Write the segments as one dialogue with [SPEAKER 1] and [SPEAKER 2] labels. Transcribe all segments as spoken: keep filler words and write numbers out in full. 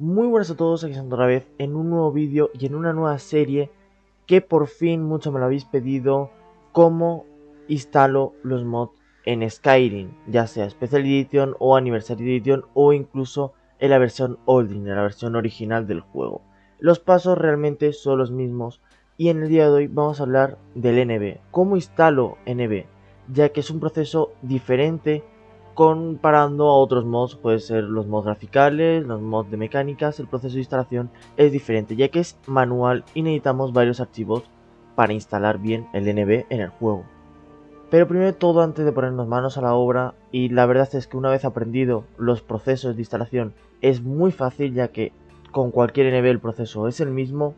[SPEAKER 1] Muy buenas a todos, aquí estamos otra vez en un nuevo vídeo y en una nueva serie que por fin mucho me lo habéis pedido, cómo instalo los mods en Skyrim, ya sea Special Edition o Anniversary Edition o incluso en la versión Olding, en la versión original del juego. Los pasos realmente son los mismos y en el día de hoy vamos a hablar del N B, cómo instalo N B, ya que es un proceso diferente comparando a otros mods. Puede ser los mods graficales, los mods de mecánicas. El proceso de instalación es diferente, ya que es manual y necesitamos varios archivos para instalar bien el N B en el juego. Pero primero de todo, antes de ponernos manos a la obra, y la verdad es que una vez aprendido los procesos de instalación es muy fácil, ya que con cualquier N B el proceso es el mismo.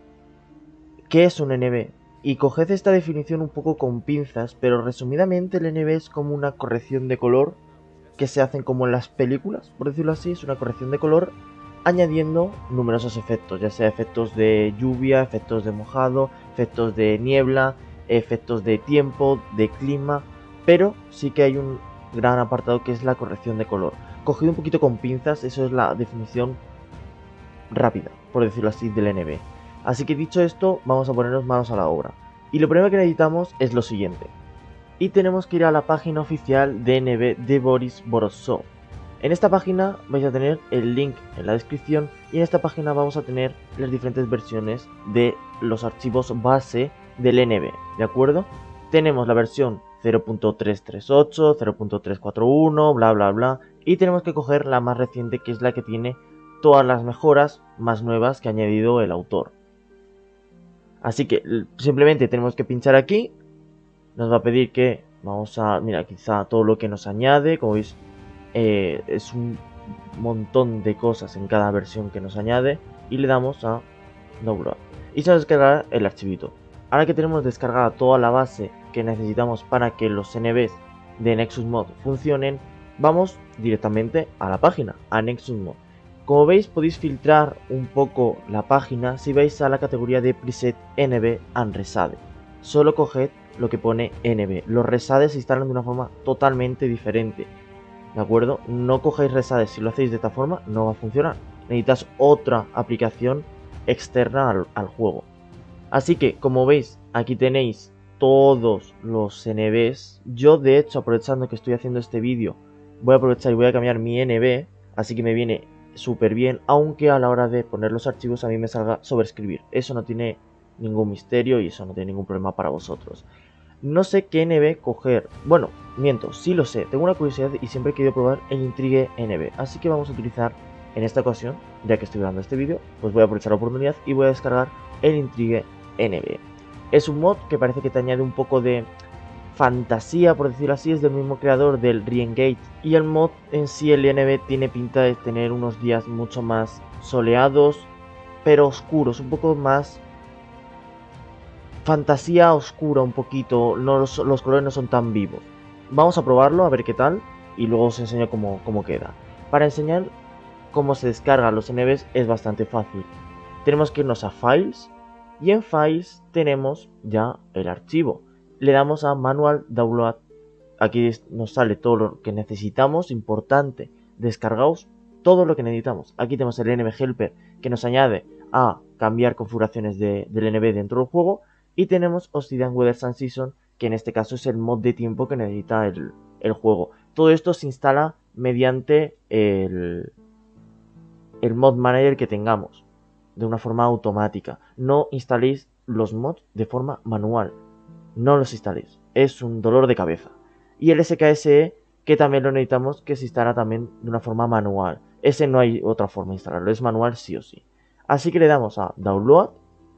[SPEAKER 1] ¿Qué es un N B? Y coged esta definición un poco con pinzas, pero resumidamente el N B es como una corrección de color que se hacen como en las películas, por decirlo así. Es una corrección de color añadiendo numerosos efectos, ya sea efectos de lluvia, efectos de mojado, efectos de niebla, efectos de tiempo, de clima, pero sí que hay un gran apartado que es la corrección de color. Cogido un poquito con pinzas, eso es la definición rápida, por decirlo así, del N B. Así que dicho esto, vamos a ponernos manos a la obra. Y lo primero que necesitamos es lo siguiente. Y tenemos que ir a la página oficial de N B de Boris Borisov. En esta página vais a tener el link en la descripción y en esta página vamos a tener las diferentes versiones de los archivos base del N B, ¿de acuerdo? Tenemos la versión cero punto trescientos treinta y ocho, cero punto trescientos cuarenta y uno, bla bla bla, y tenemos que coger la más reciente, que es la que tiene todas las mejoras más nuevas que ha añadido el autor. Así que simplemente tenemos que pinchar aquí. Nos va a pedir que vamos a, mira, quizá todo lo que nos añade, como veis, eh, es un montón de cosas en cada versión que nos añade, y le damos a download y se nos descargará el archivito. Ahora que tenemos descargada toda la base que necesitamos para que los N Bs de Nexus Mod funcionen, vamos directamente a la página, a Nexus Mod. Como veis, podéis filtrar un poco la página si vais a la categoría de preset N B and Resade. Solo coged lo que pone N B. Los resades se instalan de una forma totalmente diferente, ¿de acuerdo? No cogéis resades, si lo hacéis de esta forma no va a funcionar. Necesitas otra aplicación externa al, al juego. Así que, como veis, aquí tenéis todos los N Bs. Yo, de hecho, aprovechando que estoy haciendo este vídeo, voy a aprovechar y voy a cambiar mi N B, así que me viene súper bien, aunque a la hora de poner los archivos a mí me salga sobreescribir. Eso no tiene ningún misterio y eso no tiene ningún problema para vosotros. No sé qué N B coger. Bueno, miento, sí lo sé. Tengo una curiosidad y siempre he querido probar el Intrigue N B. Así que vamos a utilizar en esta ocasión, ya que estoy grabando este vídeo, pues voy a aprovechar la oportunidad y voy a descargar el Intrigue N B. Es un mod que parece que te añade un poco de fantasía, por decirlo así. Es del mismo creador del Re-Engage. Y el mod en sí, el N B, tiene pinta de tener unos días mucho más soleados, pero oscuros, un poco más fantasía oscura un poquito, no, los, los colores no son tan vivos. Vamos a probarlo, a ver qué tal, y luego os enseño cómo, cómo queda. Para enseñar cómo se descargan los N Bs es bastante fácil. Tenemos que irnos a Files, y en Files tenemos ya el archivo. Le damos a Manual Download. Aquí nos sale todo lo que necesitamos, importante, descargaos todo lo que necesitamos. Aquí tenemos el N B Helper que nos añade a cambiar configuraciones de, del N B dentro del juego. Y tenemos Obsidian Weather and Season, que en este caso es el mod de tiempo que necesita el, el juego. Todo esto se instala mediante el, el mod manager que tengamos, de una forma automática. No instaléis los mods de forma manual, no los instaléis, es un dolor de cabeza. Y el S K S E, que también lo necesitamos, que se instala también de una forma manual. Ese no hay otra forma de instalarlo, es manual sí o sí. Así que le damos a Download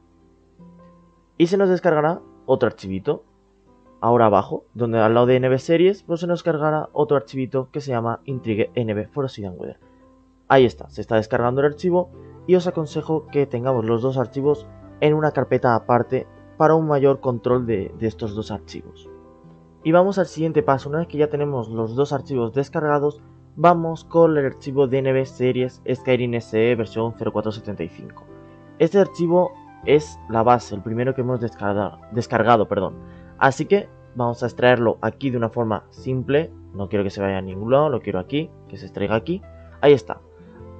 [SPEAKER 1] y se nos descargará otro archivito. Ahora abajo, donde al lado de N B Series, pues se nos cargará otro archivito que se llama Intrigue N B for Obsidian Weather. Ahí está, se está descargando el archivo y os aconsejo que tengamos los dos archivos en una carpeta aparte para un mayor control de, de estos dos archivos. Y vamos al siguiente paso. Una vez que ya tenemos los dos archivos descargados, vamos con el archivo de N B Series Skyrim S E versión cero cuatro setenta y cinco. Este archivo es la base, el primero que hemos descargado, descargado perdón. Así que vamos a extraerlo aquí de una forma simple. No quiero que se vaya a ningún lado, lo quiero aquí, que se extraiga aquí. Ahí está.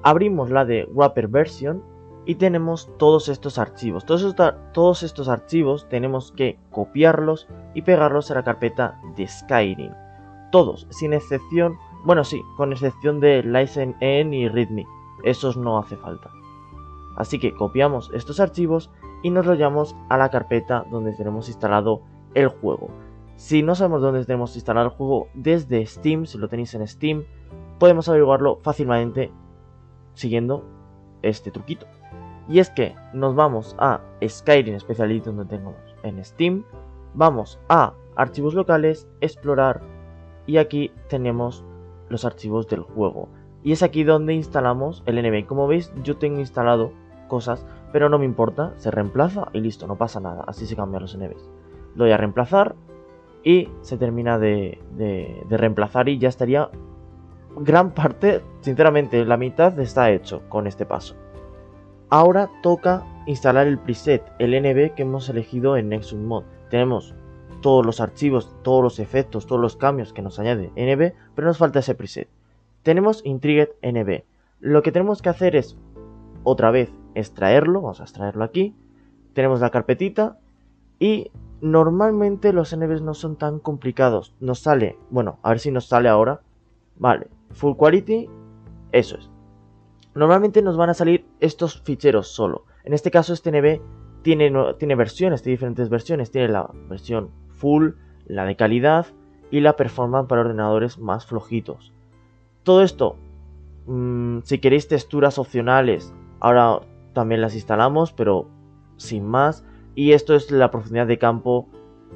[SPEAKER 1] Abrimos la de Wrapper Version y tenemos todos estos archivos. Todos estos, todos estos archivos tenemos que copiarlos y pegarlos a la carpeta de Skyrim. Todos, sin excepción, bueno sí, con excepción de LicenseN y README. Esos no hace falta. Así que copiamos estos archivos y nos los llevamos a la carpeta donde tenemos instalado el juego. Si no sabemos dónde tenemos instalado el juego desde Steam, si lo tenéis en Steam, podemos averiguarlo fácilmente siguiendo este truquito. Y es que nos vamos a Skyrim Speciality, donde tenemos en Steam, vamos a archivos locales, explorar, y aquí tenemos los archivos del juego. Y es aquí donde instalamos el N B. Como veis, yo tengo instalado cosas, pero no me importa, se reemplaza y listo, no pasa nada. Así se cambian los N Bs. Lo voy a reemplazar y se termina de, de, de reemplazar y ya estaría gran parte, sinceramente, la mitad está hecho con este paso. Ahora toca instalar el preset, el N B que hemos elegido en Nexus Mod. Tenemos todos los archivos, todos los efectos, todos los cambios que nos añade N B, pero nos falta ese preset. Tenemos Intrigued N B. Lo que tenemos que hacer es, otra vez, extraerlo. Vamos a extraerlo aquí. Tenemos la carpetita y normalmente los N Bs no son tan complicados. Nos sale, bueno, a ver si nos sale ahora. Vale, Full Quality, eso es. Normalmente nos van a salir estos ficheros solo. En este caso este N B tiene, no, tiene versiones, tiene diferentes versiones. Tiene la versión Full, la de calidad y la Performance para ordenadores más flojitos. Todo esto, mmm, si queréis texturas opcionales, ahora también las instalamos, pero sin más. Y esto es la profundidad de campo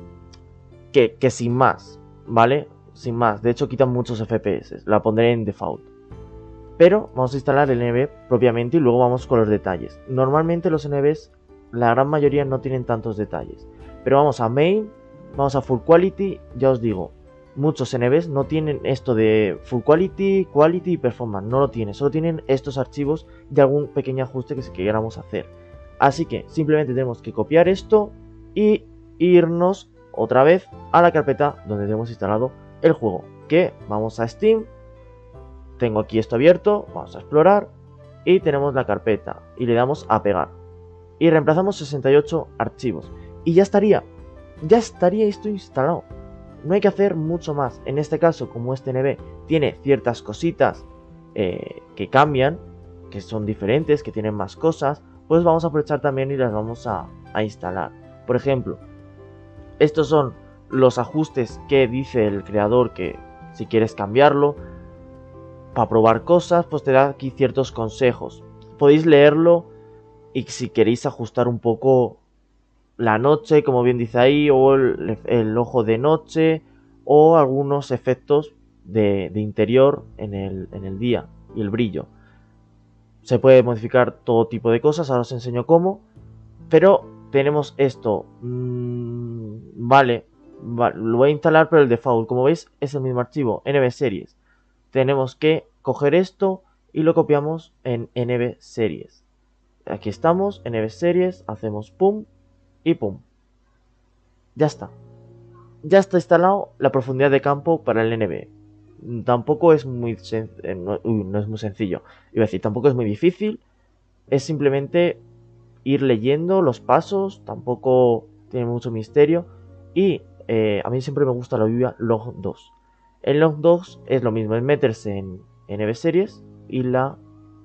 [SPEAKER 1] que, que sin más, ¿vale? Sin más, de hecho quitan muchos F P S, la pondré en default. Pero vamos a instalar el N B propiamente y luego vamos con los detalles. Normalmente los N Bs, la gran mayoría no tienen tantos detalles. Pero vamos a Main, vamos a Full Quality, ya os digo, muchos N Bs no tienen esto de Full Quality, Quality y Performance, no lo tienen. Solo tienen estos archivos de algún pequeño ajuste que queramos hacer. Así que simplemente tenemos que copiar esto y irnos otra vez a la carpeta donde tenemos instalado el juego. Que vamos a Steam, tengo aquí esto abierto, vamos a explorar y tenemos la carpeta y le damos a pegar. Y reemplazamos sesenta y ocho archivos y ya estaría, ya estaría esto instalado. No hay que hacer mucho más. En este caso, como este N B tiene ciertas cositas eh, que cambian, que son diferentes, que tienen más cosas, pues vamos a aprovechar también y las vamos a, a instalar. Por ejemplo, estos son los ajustes que dice el creador que si quieres cambiarlo para probar cosas, pues te da aquí ciertos consejos. Podéis leerlo y si queréis ajustar un poco la noche, como bien dice ahí, o el, el ojo de noche, o algunos efectos de, de interior en el, en el día y el brillo. Se puede modificar todo tipo de cosas, ahora os enseño cómo, pero tenemos esto, mmm, vale, vale, lo voy a instalar, pero el default, como veis, es el mismo archivo, N B Series. Tenemos que coger esto y lo copiamos en N B Series. Aquí estamos, N B Series, hacemos pum y pum. Ya está. Ya está instalado la profundidad de campo para el N B. Tampoco es muy no, uy, no es muy sencillo. Iba a decir, tampoco es muy difícil. Es simplemente ir leyendo los pasos. Tampoco tiene mucho misterio. Y eh, a mí siempre me gusta la Biblia log dos. El log dos es lo mismo, es meterse en N B Series y la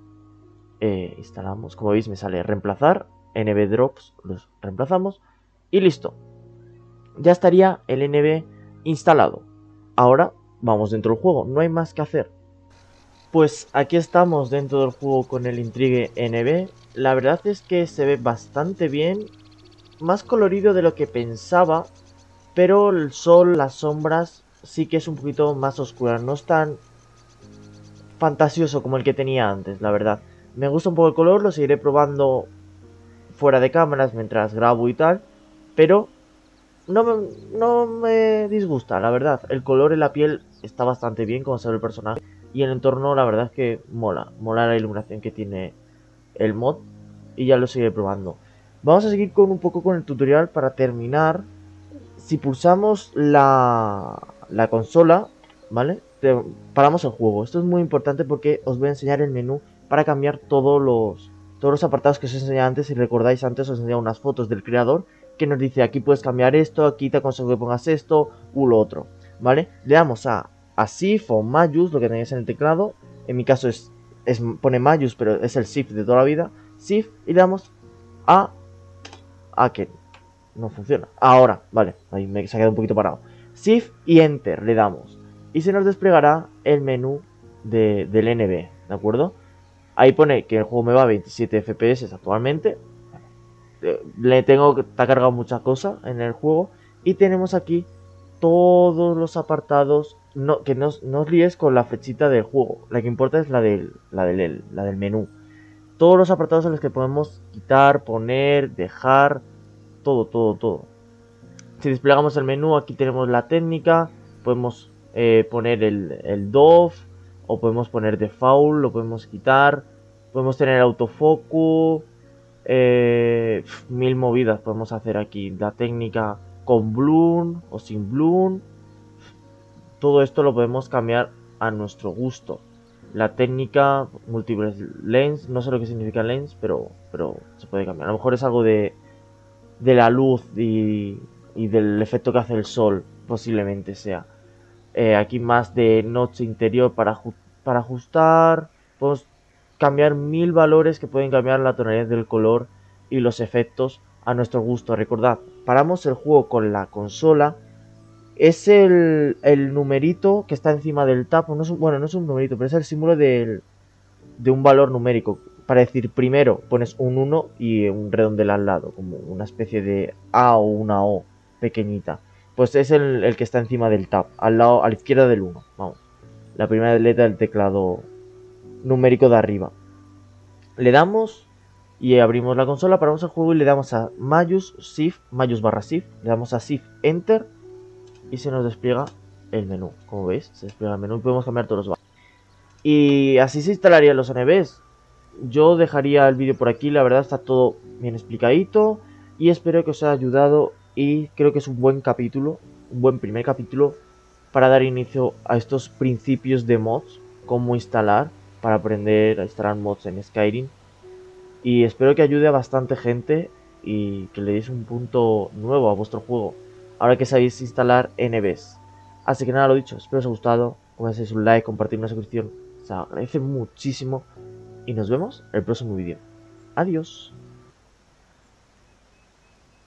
[SPEAKER 1] eh, instalamos. Como veis me sale reemplazar, N B Drops, los reemplazamos y listo. Ya estaría el N B instalado. Ahora vamos dentro del juego, no hay más que hacer. Pues aquí estamos dentro del juego con el Intrigue N B. La verdad es que se ve bastante bien, más colorido de lo que pensaba, pero el sol, las sombras sí que es un poquito más oscura, no es tan fantasioso como el que tenía antes, la verdad. Me gusta un poco el color, lo seguiré probando fuera de cámaras mientras grabo y tal, pero no me, no me disgusta, la verdad. El color en la piel está bastante bien, como se ve el personaje, y el entorno la verdad es que mola, mola la iluminación que tiene el mod, y ya lo seguiré probando. Vamos a seguir con un poco con el tutorial para terminar. Si pulsamos la, la consola, ¿vale? Te, paramos el juego. Esto es muy importante porque os voy a enseñar el menú para cambiar todos los, todos los apartados que os enseñé antes. Si recordáis, antes os enseñaba unas fotos del creador que nos dice aquí puedes cambiar esto, aquí te aconsejo que pongas esto u lo otro, ¿vale? Le damos a, a Shift o Mayus, lo que tenéis en el teclado. En mi caso es, es pone Mayus, pero es el Shift de toda la vida. Shift y le damos a... a que no funciona. Ahora, vale, ahí me se ha quedado un poquito parado. Shift y Enter le damos. Y se nos desplegará el menú de, del N B, ¿de acuerdo? Ahí pone que el juego me va a veintisiete F P S actualmente. Le tengo que está cargado mucha cosa en el juego. Y tenemos aquí todos los apartados. No, que no, no os líes con la flechita del juego. La que importa es la del, la del, la del menú. Todos los apartados en los que podemos quitar, poner, dejar. Todo, todo, todo. Si desplegamos el menú, aquí tenemos la técnica. Podemos eh, poner el, el dove. O podemos poner default, lo podemos quitar. Podemos tener autofocus. Eh, mil movidas podemos hacer aquí. La técnica con bloom o sin bloom. Todo esto lo podemos cambiar a nuestro gusto. La técnica múltiples lens, no sé lo que significa lens, pero, pero se puede cambiar. A lo mejor es algo de, de la luz y, y del efecto que hace el sol, posiblemente sea. Eh, aquí más de noche interior para, para ajustar. Podemos cambiar mil valores que pueden cambiar la tonalidad del color y los efectos a nuestro gusto. Recordad, paramos el juego con la consola. Es el, el numerito que está encima del tab. No es un, bueno, no es un numerito, pero es el símbolo del, de un valor numérico. Para decir primero pones un uno y un redondel al lado, como una especie de A o una O pequeñita. Pues es el, el que está encima del tab, al lado, a la izquierda del uno. Vamos, la primera letra del teclado numérico de arriba. Le damos y abrimos la consola, paramos el juego y le damos a Mayus, Shift, Mayus barra Shift. Le damos a Shift, Enter y se nos despliega el menú. Como veis, se despliega el menú y podemos cambiar todos los valores. Y así se instalarían los N Bs. Yo dejaría el vídeo por aquí, la verdad está todo bien explicadito. Y espero que os haya ayudado y creo que es un buen capítulo, un buen primer capítulo para dar inicio a estos principios de mods, cómo instalar, para aprender a instalar mods en Skyrim. Y espero que ayude a bastante gente y que le deis un punto nuevo a vuestro juego, ahora que sabéis instalar N Bs. Así que nada, lo dicho, espero os haya gustado, como hacéis un like, compartir una suscripción, se agradece muchísimo y nos vemos en el próximo vídeo. Adiós.